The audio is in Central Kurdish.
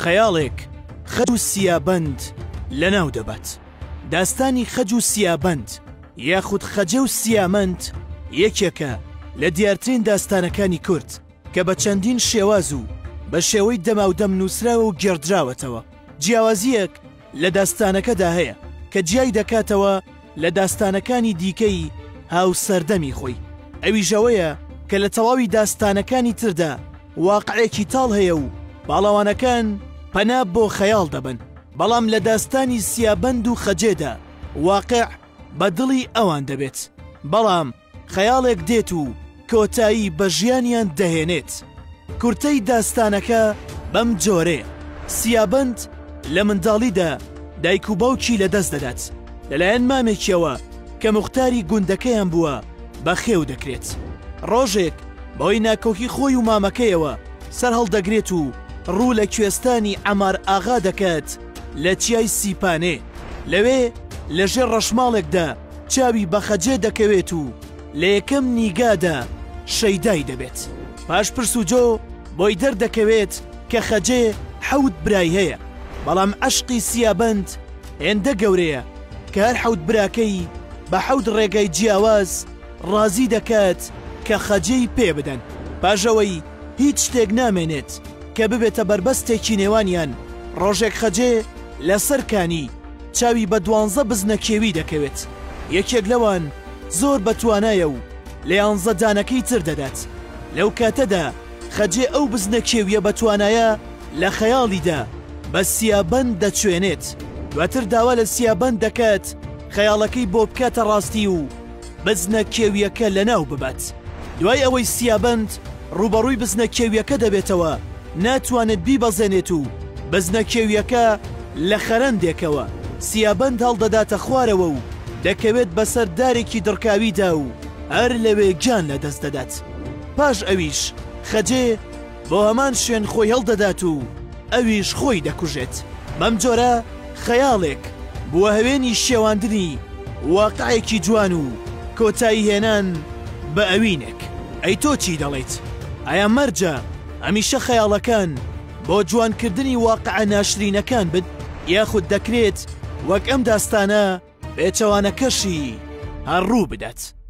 خەیاڵێک خەج و سیابەند لەناو دەبات. داستانی خەج و سیابەند یاخود خەجە و سیامەند یەکێکە لە دیارترین داستانەکانی کورد کە بە چەندین شێواز و بە شێوەی دەماودەم نووسراوە و گێڕدراوەتەوە. جیاوازیەک لە داستانەکەدا هەیە کە جیای دەکاتەوە لە داستانەکانی دیکەی هاوسەردەمی خۆی. ئەویژەوەیە کە لە تەواوی داستانەکانی تردا واقعێکی تاڵ هەیە و باڵەوانەکان پەنا بۆ خەیاڵ دەبن، بەڵام لە داستانی سیابەند و خەجێدا واقع بە دڵی ئەوان دەبێت، بەڵام خەیاڵێک دێت و کۆتایی بە ژیانیان دەهێنێت. کورتەی داستانەکە بەم جۆرەیە: سیابەند لە منداڵیدا دایک و باوکی لەدەست دەدات لەلایەن مامێکیەوە کە موختاری گوندەکەیان بووە بە خێو دەکرێت. ڕۆژێک بەوەی ناکۆکی خۆی و مامەکەیەوە سەر هەڵدەگرێت و ڕوو لە کوێستانی عەمار ئاغا دەکات لە چیای سیپانێ. لەوێ لەژێر ڕەشماڵێکدا چاوی بە خەجێ دەکەوێت و لە یەکەم نیگادا شەیدای دەبێت. پاش پرس و جۆ بۆی دەردەکەوێت کە خەجێ 7 برای هەیە، بەڵام عەشقی سیابەند هێندە گەورەیە کە هەر 7 براکەی بە 7 ڕێگای جیاواز ڕازی دەکات کە خەجەی پێ بدەن. پاژەوەی هیچ شتێک نامێنێت کە ببێتە بربەستێکی نێوانیان. ڕۆژێک خەجێ لەسەرکانی چاوی بە 12 بزنە کێوی دەکەوێت. یەکێک لەوان زۆر بەتوانایە و لە 11 دانەکەی تر دەدات. لەو کاتەدا خەجێ ئەو بزنە کێویە بەتوانایە لە خەیاڵیدا بە سیابەند دەچوێنێت. دواتر داوا لە سیابەند دەکات خەیاڵەکەی بۆ بکاتە ڕاستی و بزنە کێویەکە لەناو ببات. دوای ئەوەی سیابەند ڕوبەڕووی بزنە کێویەکە دەبێتەوە، ناتوانێت بیبەزێنێت و بزنە کێویەکە لە خەرەندێکەوە سیابەند هەڵدەداتە خوارەوە و دەکەوێت بەسەر دارێکی دڕکاویدا و هەر لەوێ گیان لەدەست دەدات. پاش ئەویش خەجێ بۆ هەمان شوێن خۆی هەڵدەدات و ئەویش خۆی دەکوژێت. بەم جۆرە خەیاڵێک بووە هەوێنی شێواندنی واقعێکی جوان و کۆتایی هێنان بە ئەوینێک. ئەی تۆ چی دەڵێیت؟ ئایا مەرجە هەمیشە خەیاڵەکان بۆ جوانکردنی واقعە ناشرینەکان بن، یاخود دەکرێت وەک ئەم داستانە پێچەوانەکەشی هەڕوو بدات؟